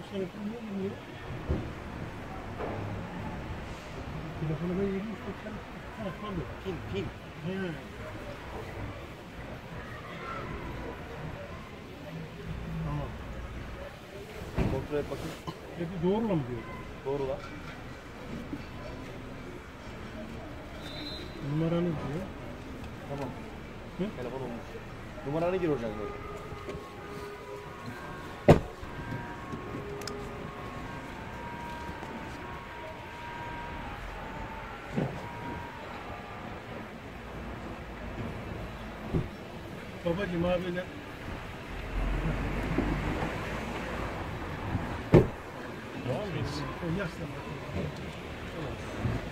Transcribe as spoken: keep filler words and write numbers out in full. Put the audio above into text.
Telefonu niye bilmiyor? Telefonuma yedi yüz seksen. Ha tabii. Pin, pin. He. Tamam. Kontrol et bakayım. Peki doğrula mı diyor? Doğru lan. Numaranız diyor. Tamam. Hı? Telefon olmuş. Numaranı gir hocam. Böyle. Babacım abiyle. Tamam mı? Yaşlanma. Tamam.